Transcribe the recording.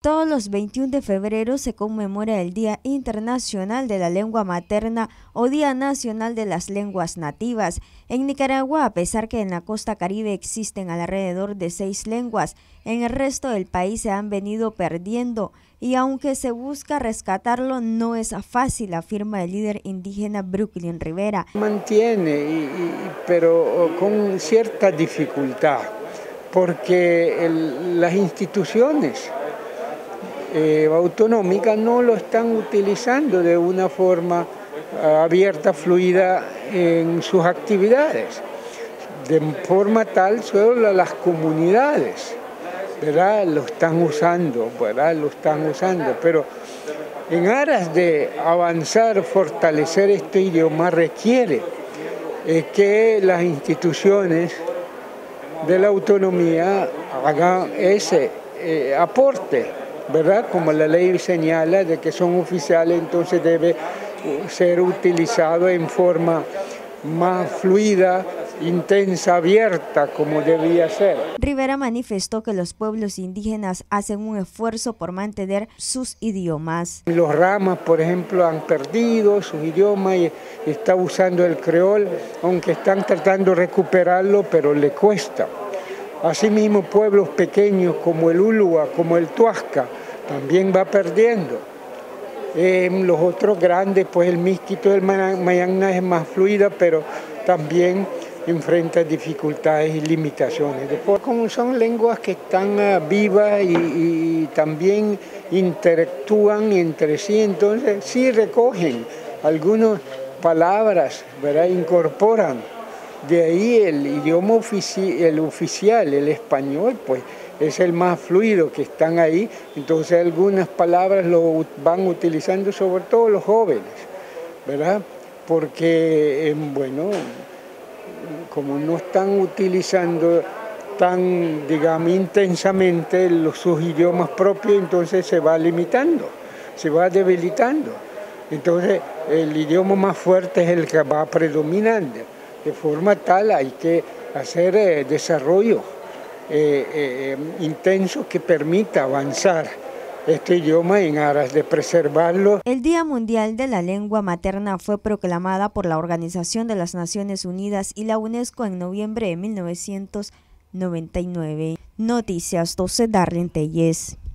Todos los 21 de febrero se conmemora el Día Internacional de la Lengua Materna o Día Nacional de las Lenguas Nativas. En Nicaragua, a pesar que en la costa caribe existen alrededor de 6 lenguas, en el resto del país se han venido perdiendo y aunque se busca rescatarlo, no es fácil, afirma el líder indígena Brooklyn Rivera. Mantiene, pero con cierta dificultad, porque las instituciones autonómicas no lo están utilizando de una forma abierta, fluida en sus actividades. De forma tal, solo las comunidades, ¿verdad?, lo están usando, ¿verdad?, pero en aras de avanzar, fortalecer este idioma requiere que las instituciones de la autonomía hagan ese aporte, ¿verdad? Como la ley señala de que son oficiales, entonces debe ser utilizado en forma más fluida, intensa, abierta, como debía ser. Rivera manifestó que los pueblos indígenas hacen un esfuerzo por mantener sus idiomas. Los ramas, por ejemplo, han perdido sus idiomas y están usando el creol, aunque están tratando de recuperarlo, pero le cuesta. Asimismo, pueblos pequeños como el Ulua, como el Tuasca, también va perdiendo. Los otros grandes, pues el Miskito del Mayangna es más fluida, pero también enfrenta dificultades y limitaciones. Después, como son lenguas que están vivas y también interactúan entre sí, entonces sí recogen algunas palabras, ¿verdad?, incorporan. De ahí el idioma oficial, el español, pues es el más fluido que están ahí, entonces algunas palabras lo van utilizando sobre todo los jóvenes, ¿verdad? Porque, bueno, como no están utilizando tan, digamos, intensamente sus idiomas propios, entonces se va limitando, se va debilitando. Entonces el idioma más fuerte es el que va predominando. De forma tal hay que hacer desarrollo intenso que permita avanzar este idioma en aras de preservarlo. El Día Mundial de la Lengua Materna fue proclamada por la Organización de las Naciones Unidas y la UNESCO en noviembre de 1999. Noticias 12, Darlene Telles.